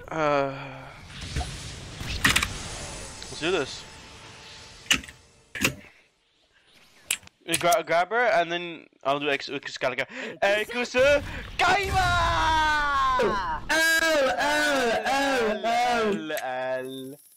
Let's do this. Grab her and then I'll do Excalibur. Ekusu Kaima! L.